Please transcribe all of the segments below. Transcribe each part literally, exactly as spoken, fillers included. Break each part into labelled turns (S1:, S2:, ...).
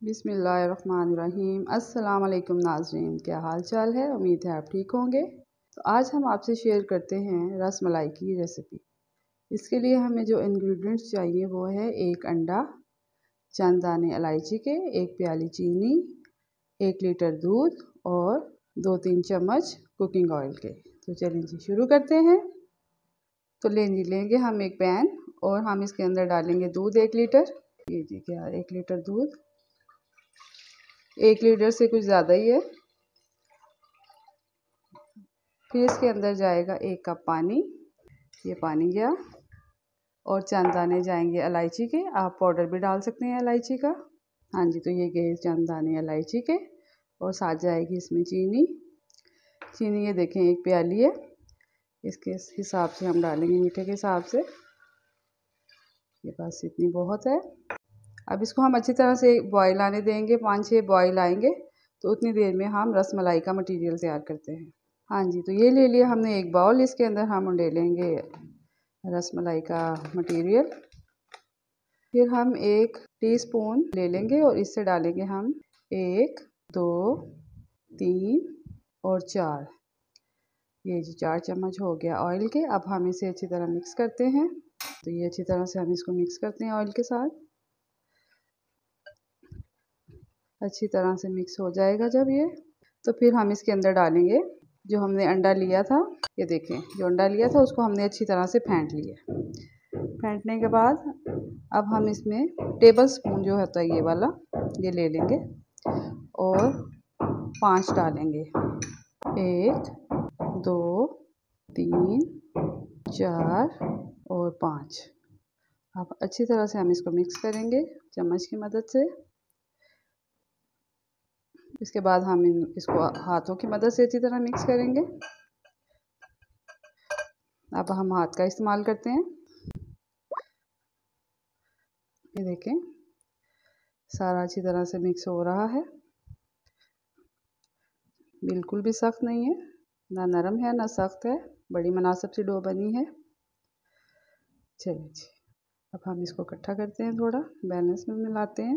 S1: बिस्मिल्लाहिर्रहमानिर्रहीम। अस्सलाम वालेकुम नाज़रीन, क्या हाल चाल है। उम्मीद है आप ठीक होंगे। तो आज हम आपसे शेयर करते हैं रस मलाई की रेसिपी। इसके लिए हमें जो इंग्रेडिएंट्स चाहिए वो है एक अंडा, चंद दाने इलायची के, एक प्याली चीनी, एक लीटर दूध और दो तीन चम्मच कुकिंग ऑयल के। तो चलिए जी शुरू करते हैं। तो ले लेंगे हम एक पैन और हम इसके अंदर डालेंगे दूध एक लीटर। ये जी क्या एक लीटर दूध, एक लीटर से कुछ ज़्यादा ही है। फिर इसके अंदर जाएगा एक कप पानी, ये पानी गया, और चंद दाने जाएंगे इलायची के। आप पाउडर भी डाल सकते हैं इलायची का। हाँ जी, तो ये गए चंद दाने इलायची के, और साथ जाएगी इसमें चीनी। चीनी ये देखें एक प्याली है, इसके हिसाब से हम डालेंगे, मीठे के हिसाब से। ये बस इतनी बहुत है। अब इसको हम अच्छी तरह से बॉईल आने देंगे, पाँच छः बॉईल आएंगे तो उतनी देर में हम रस मलाई का मटेरियल तैयार करते हैं। हाँ जी, तो ये ले लिया हमने एक बाउल, इसके अंदर हम डालेंगे रस मलाई का मटेरियल। फिर हम एक टीस्पून ले लेंगे और इससे डालेंगे हम एक, दो, तीन और चार, ये जी चार चम्मच हो गया ऑयल के। अब हम इसे अच्छी तरह मिक्स करते हैं। तो ये अच्छी तरह से हम इसको मिक्स करते हैं ऑयल के साथ। अच्छी तरह से मिक्स हो जाएगा जब ये, तो फिर हम इसके अंदर डालेंगे जो हमने अंडा लिया था। ये देखें जो अंडा लिया था उसको हमने अच्छी तरह से फेंट लिया। फेंटने के बाद अब हम इसमें टेबल स्पून जो होता है ये वाला, ये ले लेंगे और पाँच डालेंगे। एक, दो, तीन, चार और पाँच। अब अच्छी तरह से हम इसको मिक्स करेंगे चम्मच की मदद से। इसके बाद हम इन इसको हाथों की मदद से अच्छी तरह मिक्स करेंगे। अब हम हाथ का इस्तेमाल करते हैं। ये देखें सारा अच्छी तरह से मिक्स हो रहा है, बिल्कुल भी सख्त नहीं है, ना नरम है ना सख्त है, बड़ी मुनासिब सी डो बनी है। चलिए जी, अब हम इसको इकट्ठा करते हैं, थोड़ा बैलेंस में मिलाते हैं।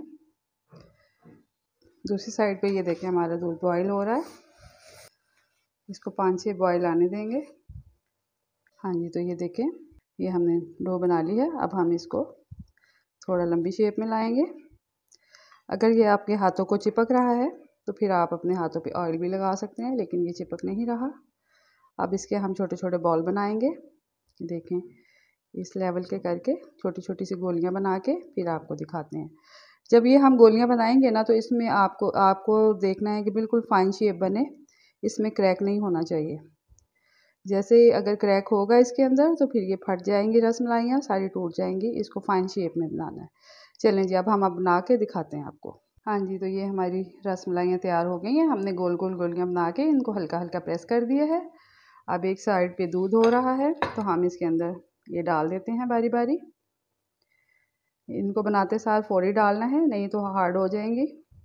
S1: दूसरी साइड पे ये देखें हमारा दूध बॉईल हो रहा है, इसको पाँच छः बॉईल आने देंगे। हाँ जी, तो ये देखें ये हमने डो बना ली है। अब हम इसको थोड़ा लंबी शेप में लाएंगे। अगर ये आपके हाथों को चिपक रहा है तो फिर आप अपने हाथों पे ऑयल भी लगा सकते हैं, लेकिन ये चिपक नहीं रहा। अब इसके हम छोटे छोटे बॉल बनाएंगे। देखें इस लेवल के करके छोटी छोटी सी गोलियां बना के फिर आपको दिखाते हैं। जब ये हम गोलियां बनाएंगे ना, तो इसमें आपको आपको देखना है कि बिल्कुल फाइन शेप बने, इसमें क्रैक नहीं होना चाहिए। जैसे अगर क्रैक होगा इसके अंदर तो फिर ये फट जाएंगी, रस मलाइयाँ सारी टूट जाएंगी। इसको फाइन शेप में बनाना है। चलें जी, अब हम अब बना के दिखाते हैं आपको। हाँ जी, तो ये हमारी रस मलाइयाँ तैयार हो गई हैं। हमने गोल गोल गोलियाँ बना के इनको हल्का हल्का प्रेस कर दिया है। अब एक साइड पे दूध हो रहा है तो हम इसके अंदर ये डाल देते हैं बारी बारी। इनको बनाते सार फौरी डालना है, नहीं तो हार्ड हो जाएंगी।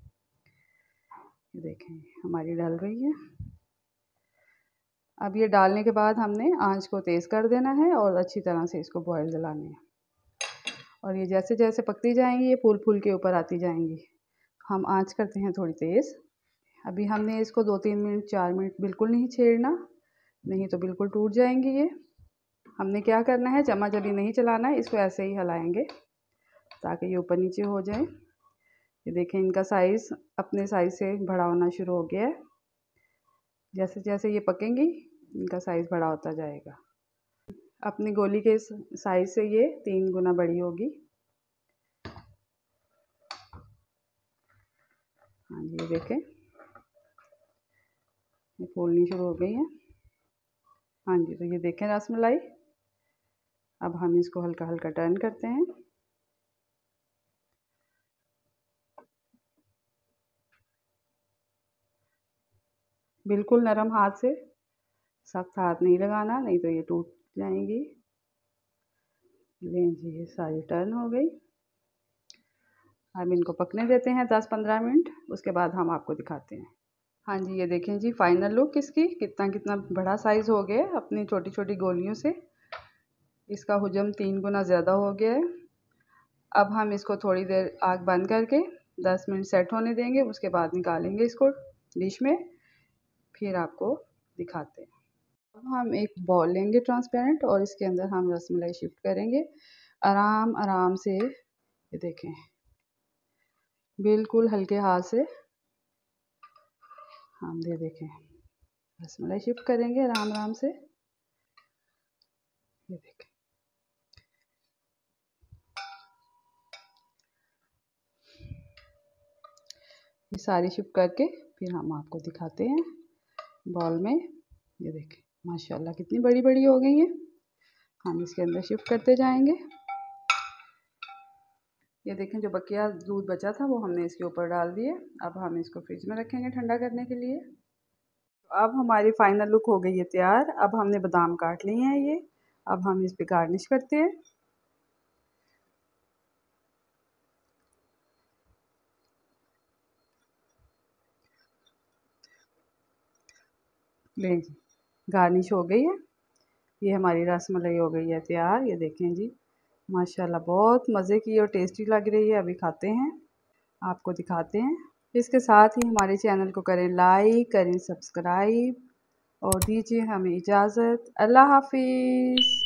S1: देखें हमारी डल रही है। अब ये डालने के बाद हमने आंच को तेज़ कर देना है और अच्छी तरह से इसको बॉयल दिलानी है। और ये जैसे जैसे पकती जाएंगी ये फूल फूल के ऊपर आती जाएंगी। हम आंच करते हैं थोड़ी तेज़। अभी हमने इसको दो तीन मिनट चार मिनट बिल्कुल नहीं छेड़ना, नहीं तो बिल्कुल टूट जाएंगी ये। हमने क्या करना है, चम्मच अभी नहीं चलाना है, इसको ऐसे ही हिलाएंगे ताकि ये ऊपर नीचे हो जाए। ये देखें इनका साइज़ अपने साइज़ से बड़ा होना शुरू हो गया है। जैसे जैसे ये पकेंगी इनका साइज़ बड़ा होता जाएगा। अपनी गोली के साइज़ से ये तीन गुना बड़ी होगी। हाँ जी, ये देखें ये फूलनी शुरू हो गई है। हाँ जी, तो ये देखें रस मलाई। अब हम इसको हल्का हल्का टर्न करते हैं। बिल्कुल नरम हाथ से, सख्त हाथ नहीं लगाना, नहीं तो ये टूट जाएंगी। लें जी, ये सारी टर्न हो गई। अब इनको पकने देते हैं दस पंद्रह मिनट, उसके बाद हम आपको दिखाते हैं। हाँ जी, ये देखें जी फाइनल लुक इसकी, कितना कितना बड़ा साइज़ हो गया है अपनी छोटी छोटी गोलियों से। इसका हुजम तीन गुना ज़्यादा हो गया है। अब हम इसको थोड़ी देर आग बंद करके दस मिनट सेट होने देंगे, उसके बाद निकालेंगे इसको डिश में, फिर आपको दिखाते हैं। अब हम एक बॉल लेंगे ट्रांसपेरेंट और इसके अंदर हम रसमलाई शिफ्ट करेंगे आराम आराम से। ये देखें, बिल्कुल हल्के हाथ से हम ये देखें रसमलाई शिफ्ट करेंगे आराम आराम से। ये देखें, ये सारी शिफ्ट करके फिर हम आपको दिखाते हैं बॉल में। ये देखें माशाल्लाह कितनी बड़ी बड़ी हो गई हैं। हम इसके अंदर शिफ्ट करते जाएंगे। ये देखें, जो बकिया दूध बचा था वो हमने इसके ऊपर डाल दिए। अब हम इसको फ्रिज में रखेंगे ठंडा करने के लिए। तो अब हमारी फाइनल लुक हो गई है तैयार। अब हमने बादाम काट लिए हैं ये, अब हम इस पे गार्निश करते हैं। ले जी, गार्निश हो गई है। ये हमारी रसमलाई हो गई है तैयार। ये देखें जी, माशाल्लाह बहुत मज़े की और टेस्टी लग रही है। अभी खाते हैं, आपको दिखाते हैं। इसके साथ ही हमारे चैनल को करें लाइक, करें सब्सक्राइब और दीजिए हमें इजाज़त। अल्लाह हाफिज़।